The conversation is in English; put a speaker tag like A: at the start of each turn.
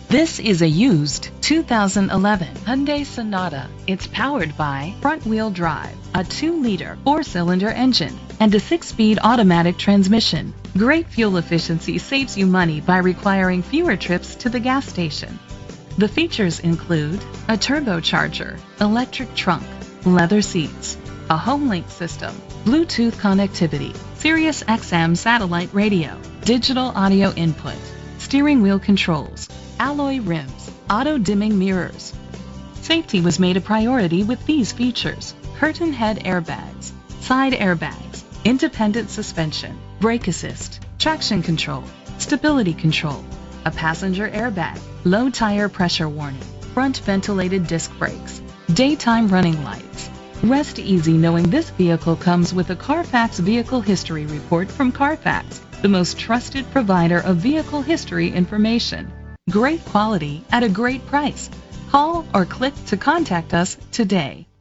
A: This is a used 2011 Hyundai Sonata. It's powered by front-wheel drive, a 2-liter 4-cylinder engine, and a 6-speed automatic transmission. Great fuel efficiency saves you money by requiring fewer trips to the gas station. The features include a turbocharger, electric trunk, leather seats, a home link system, Bluetooth connectivity, Sirius XM satellite radio, digital audio input, steering wheel controls, alloy rims, auto dimming mirrors. Safety was made a priority with these features: curtain head airbags, side airbags, independent suspension, brake assist, traction control, stability control, a passenger airbag, low tire pressure warning, front ventilated disc brakes, daytime running lights. Rest easy knowing this vehicle comes with a Carfax Vehicle History Report from Carfax, the most trusted provider of vehicle history information. Great quality at a great price. Call or click to contact us today.